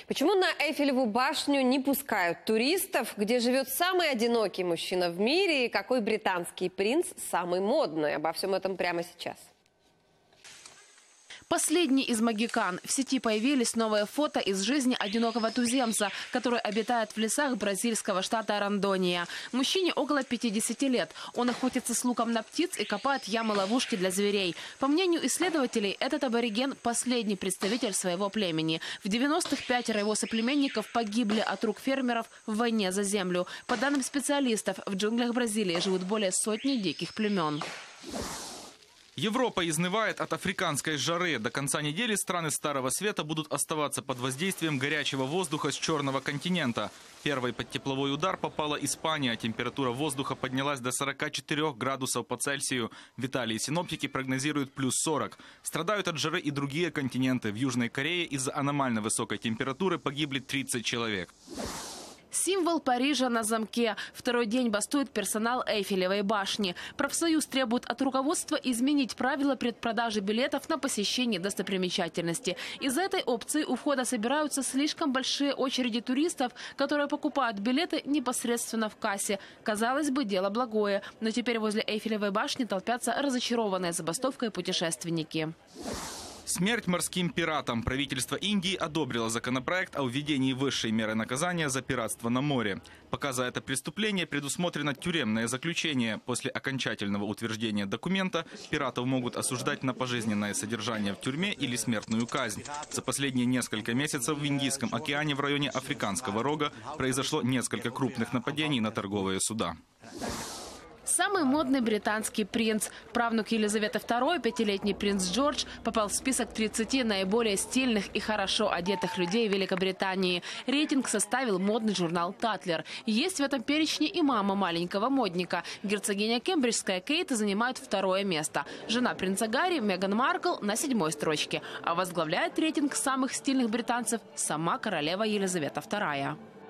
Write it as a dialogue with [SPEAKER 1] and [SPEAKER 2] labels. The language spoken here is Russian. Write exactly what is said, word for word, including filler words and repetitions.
[SPEAKER 1] Почему на Эйфелеву башню не пускают туристов? Где живет самый одинокий мужчина в мире? И какой британский принц самый модный? Обо всем этом прямо сейчас.
[SPEAKER 2] Последний из магикан. В сети появились новые фото из жизни одинокого туземца, который обитает в лесах бразильского штата Рондония. Мужчине около пятидесяти лет. Он охотится с луком на птиц и копает ямы-ловушки для зверей. По мнению исследователей, этот абориген – последний представитель своего племени. В девяностых пятеро его соплеменников погибли от рук фермеров в войне за землю. По данным специалистов, в джунглях Бразилии живут более сотни диких племен.
[SPEAKER 3] Европа изнывает от африканской жары. До конца недели страны Старого Света будут оставаться под воздействием горячего воздуха с Черного континента. Первой под тепловой удар попала Испания. Температура воздуха поднялась до сорока четырёх градусов по Цельсию. В Италии синоптики прогнозируют плюс сорок. Страдают от жары и другие континенты. В Южной Корее из-за аномально высокой температуры погибли тридцать человек.
[SPEAKER 2] Символ Парижа на замке. Второй день бастует персонал Эйфелевой башни. Профсоюз требует от руководства изменить правила предпродажи билетов на посещение достопримечательности. Из-за этой опции у входа собираются слишком большие очереди туристов, которые покупают билеты непосредственно в кассе. Казалось бы, дело благое. Но теперь возле Эйфелевой башни толпятся разочарованные забастовкой путешественники.
[SPEAKER 3] Смерть морским пиратам. Правительство Индии одобрило законопроект о введении высшей меры наказания за пиратство на море. Пока за это преступление предусмотрено тюремное заключение. После окончательного утверждения документа пиратов могут осуждать на пожизненное содержание в тюрьме или смертную казнь. За последние несколько месяцев в Индийском океане в районе Африканского рога произошло несколько крупных нападений на торговые суда.
[SPEAKER 2] Самый модный британский принц. Правнук Елизаветы второй, пятилетний принц Джордж, попал в список тридцати наиболее стильных и хорошо одетых людей Великобритании. Рейтинг составил модный журнал «Татлер». Есть в этом перечне и мама маленького модника. Герцогиня Кембриджская Кейт занимает второе место. Жена принца Гарри, Меган Маркл, на седьмой строчке. А возглавляет рейтинг самых стильных британцев сама королева Елизавета вторая.